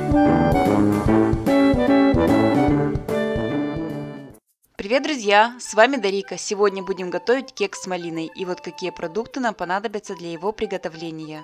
Привет, друзья! С вами Дарика. Сегодня будем готовить кекс с малиной. И вот какие продукты нам понадобятся для его приготовления.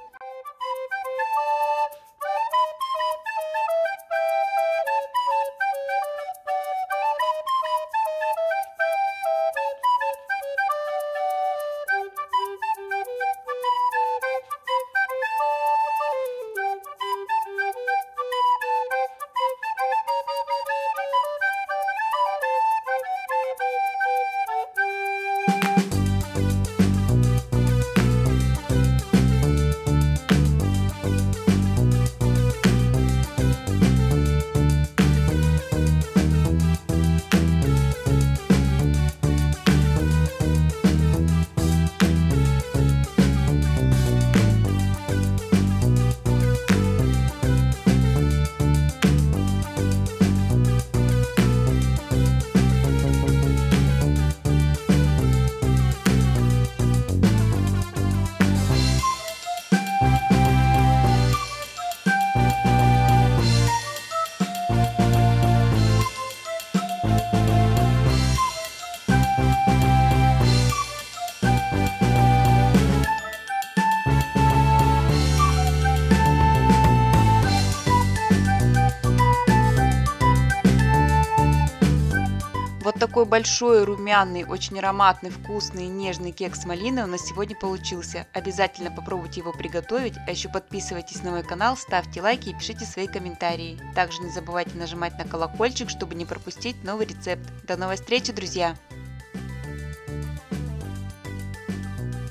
Вот такой большой, румяный, очень ароматный, вкусный и нежный кекс с малиной у нас сегодня получился. Обязательно попробуйте его приготовить, а еще подписывайтесь на мой канал, ставьте лайки и пишите свои комментарии. Также не забывайте нажимать на колокольчик, чтобы не пропустить новый рецепт. До новой встречи, друзья!